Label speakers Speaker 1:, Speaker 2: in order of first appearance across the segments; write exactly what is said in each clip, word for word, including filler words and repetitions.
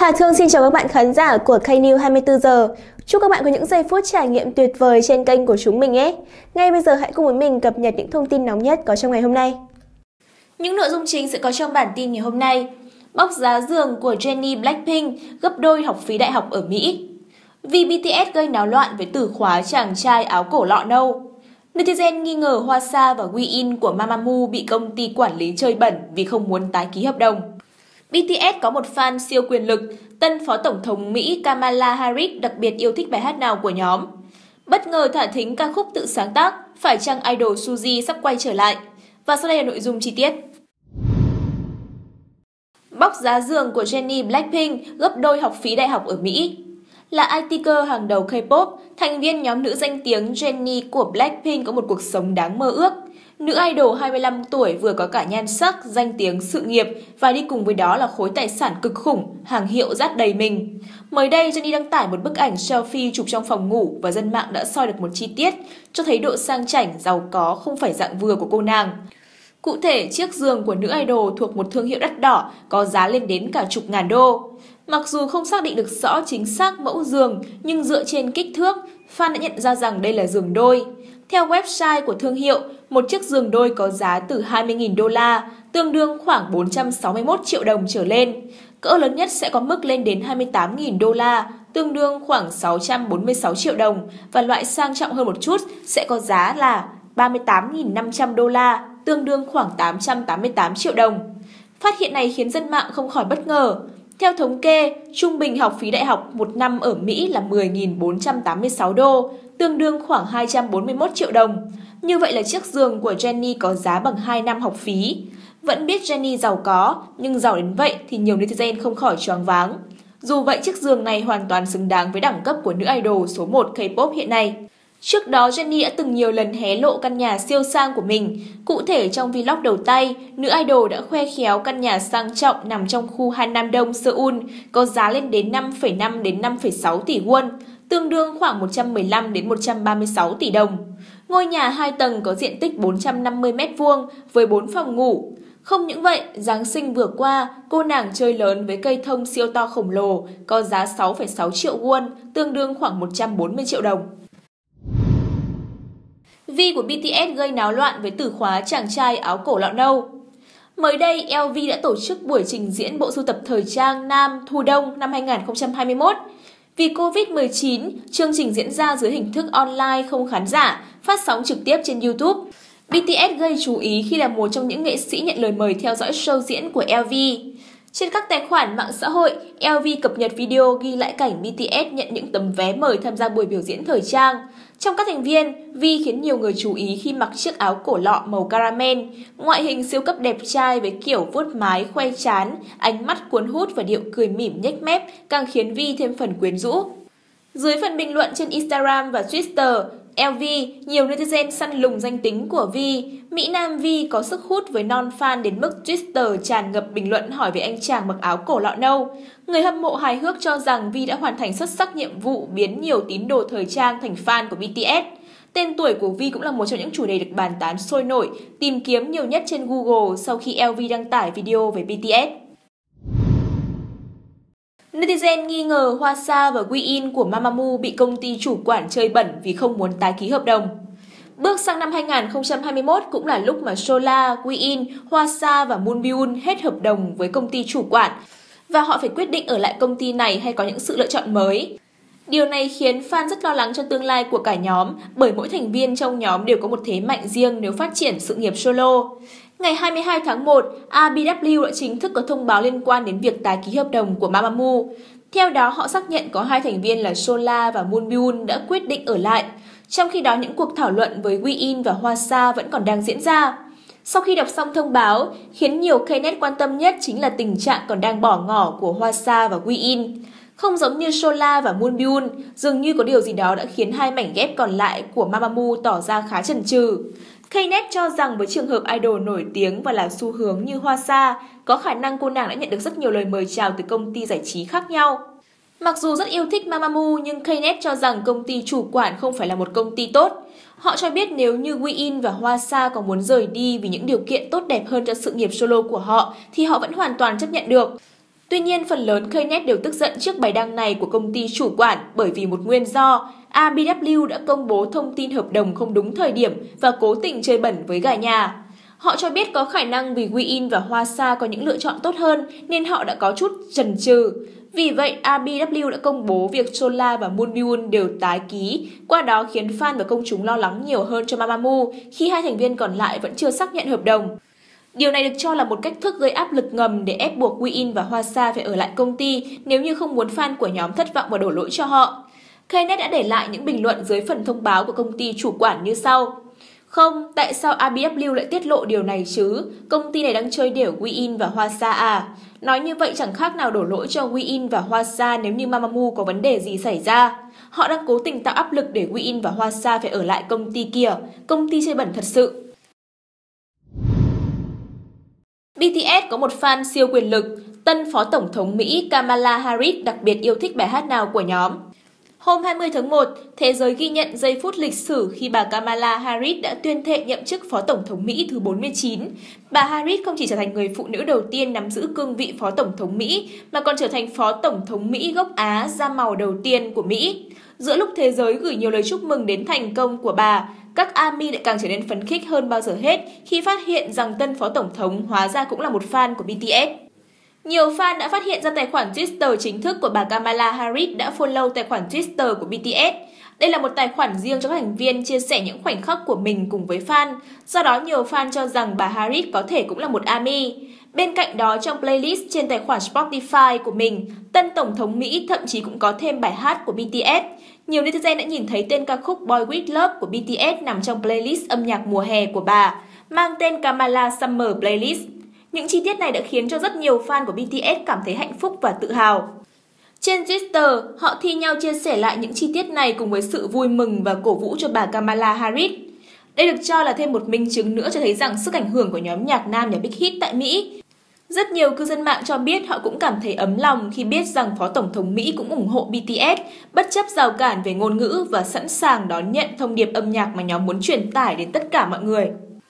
Speaker 1: Hà Thương xin chào các bạn khán giả của K News hai mươi tư giờ. Chúc các bạn có những giây phút trải nghiệm tuyệt vời trên kênh của chúng mình nhé. Ngay bây giờ hãy cùng với mình cập nhật những thông tin nóng nhất có trong ngày hôm nay. Những nội dung chính sẽ có trong bản tin ngày hôm nay. Bóc giá giường của Jennie Blackpink gấp đôi học phí đại học ở Mỹ. Vì bê tê ét gây náo loạn với từ khóa chàng trai áo cổ lọ nâu. Netizen nghi ngờ Hoa Sa và Win của Mamamoo bị công ty quản lý chơi bẩn vì không muốn tái ký hợp đồng. bê tê ét có một fan siêu quyền lực, tân phó tổng thống Mỹ Kamala Harris đặc biệt yêu thích bài hát nào của nhóm. Bất ngờ thả thính ca khúc tự sáng tác, phải chăng idol Suzy sắp quay trở lại? Và sau đây là nội dung chi tiết. Bóc giá giường của Jennie Blackpink gấp đôi học phí đại học ở Mỹ. Là i tê cơ hàng đầu K-pop, thành viên nhóm nữ danh tiếng Jennie của Blackpink có một cuộc sống đáng mơ ước. Nữ idol hai mươi lăm tuổi vừa có cả nhan sắc, danh tiếng, sự nghiệp và đi cùng với đó là khối tài sản cực khủng, hàng hiệu dát đầy mình. Mới đây, Jennie đăng tải một bức ảnh selfie chụp trong phòng ngủ và dân mạng đã soi được một chi tiết cho thấy độ sang chảnh, giàu có không phải dạng vừa của cô nàng. Cụ thể, chiếc giường của nữ idol thuộc một thương hiệu đắt đỏ có giá lên đến cả chục ngàn đô. Mặc dù không xác định được rõ chính xác mẫu giường, nhưng dựa trên kích thước, fan đã nhận ra rằng đây là giường đôi. Theo website của thương hiệu, một chiếc giường đôi có giá từ hai mươi nghìn đô la, tương đương khoảng bốn trăm sáu mươi mốt triệu đồng trở lên. Cỡ lớn nhất sẽ có mức lên đến hai mươi tám nghìn đô la, tương đương khoảng sáu trăm bốn mươi sáu triệu đồng, và loại sang trọng hơn một chút sẽ có giá là ba mươi tám nghìn năm trăm đô la, tương đương khoảng tám trăm tám mươi tám triệu đồng. Phát hiện này khiến dân mạng không khỏi bất ngờ. Theo thống kê, trung bình học phí đại học một năm ở Mỹ là mười nghìn bốn trăm tám mươi sáu đô, tương đương khoảng hai trăm bốn mươi mốt triệu đồng. Như vậy là chiếc giường của Jennie có giá bằng hai năm học phí. Vẫn biết Jennie giàu có, nhưng giàu đến vậy thì nhiều netizen không khỏi choáng váng. Dù vậy, chiếc giường này hoàn toàn xứng đáng với đẳng cấp của nữ idol số một K-pop hiện nay. Trước đó, Jennie đã từng nhiều lần hé lộ căn nhà siêu sang của mình. Cụ thể, trong vlog đầu tay, nữ idol đã khoe khéo căn nhà sang trọng nằm trong khu Hannam Dong, Seoul, có giá lên đến năm phẩy năm đến năm phẩy sáu tỷ won, tương đương khoảng một trăm mười lăm đến một trăm ba mươi sáu tỷ đồng. Ngôi nhà hai tầng có diện tích bốn trăm năm mươi mét vuông với bốn phòng ngủ. Không những vậy, Giáng sinh vừa qua, cô nàng chơi lớn với cây thông siêu to khổng lồ, có giá sáu phẩy sáu triệu won, tương đương khoảng một trăm bốn mươi triệu đồng. Vi của bê tê ét gây náo loạn với từ khóa chàng trai áo cổ lọ nâu. Mới đây, lờ vê đã tổ chức buổi trình diễn bộ sưu tập thời trang Nam Thu Đông năm hai nghìn không trăm hai mươi mốt. Vì Covid mười chín, chương trình diễn ra dưới hình thức online không khán giả, phát sóng trực tiếp trên YouTube. bê tê ét gây chú ý khi là một trong những nghệ sĩ nhận lời mời theo dõi show diễn của lờ vê. Trên các tài khoản mạng xã hội, lờ vê cập nhật video ghi lại cảnh bê tê ét nhận những tấm vé mời tham gia buổi biểu diễn thời trang. Trong các thành viên, Vi khiến nhiều người chú ý khi mặc chiếc áo cổ lọ màu caramel, ngoại hình siêu cấp đẹp trai với kiểu vuốt mái, khoe trán, ánh mắt cuốn hút và điệu cười mỉm nhếch mép càng khiến Vi thêm phần quyến rũ. Dưới phần bình luận trên Instagram và Twitter, lờ vê, nhiều netizen săn lùng danh tính của Vi. Mỹ Nam Vi có sức hút với non fan đến mức Twitter tràn ngập bình luận hỏi về anh chàng mặc áo cổ lọ nâu. Người hâm mộ hài hước cho rằng Vi đã hoàn thành xuất sắc nhiệm vụ biến nhiều tín đồ thời trang thành fan của bê tê ét. Tên tuổi của Vi cũng là một trong những chủ đề được bàn tán sôi nổi, tìm kiếm nhiều nhất trên Google sau khi lờ vê đăng tải video về bê tê ét. Netizen nghi ngờ Hoa Sa và Win của Mamamoo bị công ty chủ quản chơi bẩn vì không muốn tái ký hợp đồng. Bước sang năm hai nghìn không trăm hai mươi mốt cũng là lúc mà Sola, Win, Hoa Sa và Moonbyul hết hợp đồng với công ty chủ quản và họ phải quyết định ở lại công ty này hay có những sự lựa chọn mới. Điều này khiến fan rất lo lắng cho tương lai của cả nhóm bởi mỗi thành viên trong nhóm đều có một thế mạnh riêng nếu phát triển sự nghiệp solo. Ngày hai mươi hai tháng một, a bê vê đã chính thức có thông báo liên quan đến việc tái ký hợp đồng của Mamamoo. Theo đó, họ xác nhận có hai thành viên là Sola và Moonbyul đã quyết định ở lại. Trong khi đó, những cuộc thảo luận với Win và Hoa Sa vẫn còn đang diễn ra. Sau khi đọc xong thông báo, khiến nhiều Knet quan tâm nhất chính là tình trạng còn đang bỏ ngỏ của Hoa Sa và Win. Không giống như Sola và Moonbyul, dường như có điều gì đó đã khiến hai mảnh ghép còn lại của Mamamoo tỏ ra khá chần chừ. Knet cho rằng với trường hợp idol nổi tiếng và là xu hướng như Hoa Sa, có khả năng cô nàng đã nhận được rất nhiều lời mời chào từ công ty giải trí khác nhau. Mặc dù rất yêu thích Mamamoo nhưng Knet cho rằng công ty chủ quản không phải là một công ty tốt. Họ cho biết nếu như Win và Hoa Sa có muốn rời đi vì những điều kiện tốt đẹp hơn cho sự nghiệp solo của họ thì họ vẫn hoàn toàn chấp nhận được. Tuy nhiên, phần lớn Knet đều tức giận trước bài đăng này của công ty chủ quản bởi vì một nguyên do, a bê vê đã công bố thông tin hợp đồng không đúng thời điểm và cố tình chơi bẩn với gà nhà. Họ cho biết có khả năng vì Win và Hoa Sa có những lựa chọn tốt hơn nên họ đã có chút chần chừ. Vì vậy, a bê vê đã công bố việc Chola và Moonbyul đều tái ký, qua đó khiến fan và công chúng lo lắng nhiều hơn cho Mamamoo khi hai thành viên còn lại vẫn chưa xác nhận hợp đồng. Điều này được cho là một cách thức gây áp lực ngầm để ép buộc Win và Hoa Sa phải ở lại công ty nếu như không muốn fan của nhóm thất vọng và đổ lỗi cho họ. Knet đã để lại những bình luận dưới phần thông báo của công ty chủ quản như sau. Không, tại sao a bê vê lại tiết lộ điều này chứ? Công ty này đang chơi đều Win và Hoa Sa à? Nói như vậy chẳng khác nào đổ lỗi cho Win và Hoa Sa nếu như Mamamoo có vấn đề gì xảy ra. Họ đang cố tình tạo áp lực để Win và Hoa Sa phải ở lại công ty kia. Công ty chơi bẩn thật sự. bê tê ét có một fan siêu quyền lực, tân Phó Tổng thống Mỹ Kamala Harris đặc biệt yêu thích bài hát nào của nhóm. Hôm hai mươi tháng một, thế giới ghi nhận giây phút lịch sử khi bà Kamala Harris đã tuyên thệ nhậm chức Phó Tổng thống Mỹ thứ bốn mươi chín. Bà Harris không chỉ trở thành người phụ nữ đầu tiên nắm giữ cương vị Phó Tổng thống Mỹ, mà còn trở thành Phó Tổng thống Mỹ gốc Á da màu đầu tiên của Mỹ. Giữa lúc thế giới gửi nhiều lời chúc mừng đến thành công của bà, các ARMY lại càng trở nên phấn khích hơn bao giờ hết khi phát hiện rằng tân Phó Tổng thống hóa ra cũng là một fan của bê tê ét. Nhiều fan đã phát hiện ra tài khoản Twitter chính thức của bà Kamala Harris đã follow tài khoản Twitter của bê tê ét. Đây là một tài khoản riêng cho các thành viên chia sẻ những khoảnh khắc của mình cùng với fan, do đó nhiều fan cho rằng bà Harris có thể cũng là một ARMY. Bên cạnh đó, trong playlist trên tài khoản Spotify của mình, tân Tổng thống Mỹ thậm chí cũng có thêm bài hát của bê tê ét. Nhiều netizen đã nhìn thấy tên ca khúc Boy With Love của bê tê ét nằm trong playlist âm nhạc mùa hè của bà, mang tên Kamala Summer Playlist. Những chi tiết này đã khiến cho rất nhiều fan của bê tê ét cảm thấy hạnh phúc và tự hào. Trên Twitter, họ thi nhau chia sẻ lại những chi tiết này cùng với sự vui mừng và cổ vũ cho bà Kamala Harris. Đây được cho là thêm một minh chứng nữa cho thấy rằng sức ảnh hưởng của nhóm nhạc nam nhà Big Hit tại Mỹ. Rất nhiều cư dân mạng cho biết họ cũng cảm thấy ấm lòng khi biết rằng Phó Tổng thống Mỹ cũng ủng hộ bê tê ét, bất chấp rào cản về ngôn ngữ và sẵn sàng đón nhận thông điệp âm nhạc mà nhóm muốn truyền tải đến tất cả mọi người.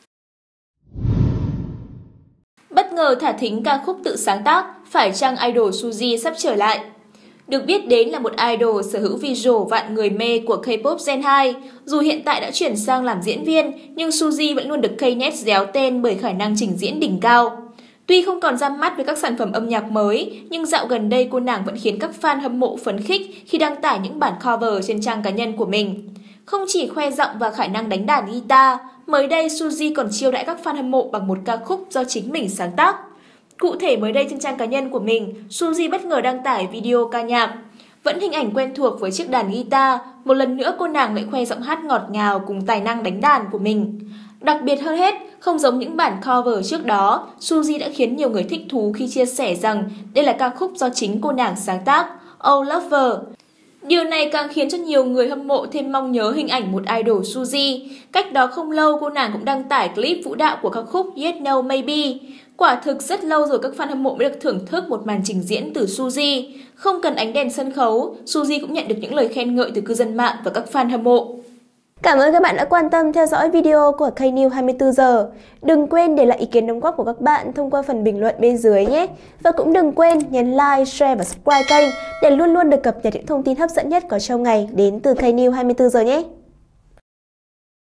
Speaker 1: Bất ngờ thả thính ca khúc tự sáng tác, phải chăng idol Suzy sắp trở lại? Được biết đến là một idol sở hữu visual vạn người mê của K-pop Gen hai. Dù hiện tại đã chuyển sang làm diễn viên, nhưng Suzy vẫn luôn được Knet déo tên bởi khả năng trình diễn đỉnh cao. Tuy không còn ra mắt với các sản phẩm âm nhạc mới, nhưng dạo gần đây cô nàng vẫn khiến các fan hâm mộ phấn khích khi đăng tải những bản cover trên trang cá nhân của mình. Không chỉ khoe giọng và khả năng đánh đàn guitar, mới đây Suzy còn chiêu đãi các fan hâm mộ bằng một ca khúc do chính mình sáng tác. Cụ thể mới đây trên trang cá nhân của mình, Suzy bất ngờ đăng tải video ca nhạc. Vẫn hình ảnh quen thuộc với chiếc đàn guitar, một lần nữa cô nàng lại khoe giọng hát ngọt ngào cùng tài năng đánh đàn của mình. Đặc biệt hơn hết, không giống những bản cover trước đó, Suzy đã khiến nhiều người thích thú khi chia sẻ rằng đây là ca khúc do chính cô nàng sáng tác, Oh Lover. Điều này càng khiến cho nhiều người hâm mộ thêm mong nhớ hình ảnh một idol Suzy. Cách đó không lâu, cô nàng cũng đăng tải clip vũ đạo của ca khúc Yes No Maybe. Quả thực rất lâu rồi các fan hâm mộ mới được thưởng thức một màn trình diễn từ Suzy. Không cần ánh đèn sân khấu, Suzy cũng nhận được những lời khen ngợi từ cư dân mạng và các fan hâm mộ.
Speaker 2: Cảm ơn các bạn đã quan tâm theo dõi video của K-News hai mươi tư giờ. Đừng quên để lại ý kiến đóng góp của các bạn thông qua phần bình luận bên dưới nhé. Và cũng đừng quên nhấn like, share và subscribe kênh để luôn luôn được cập nhật những thông tin hấp dẫn nhất có trong ngày đến từ K-News hai mươi tư giờ nhé.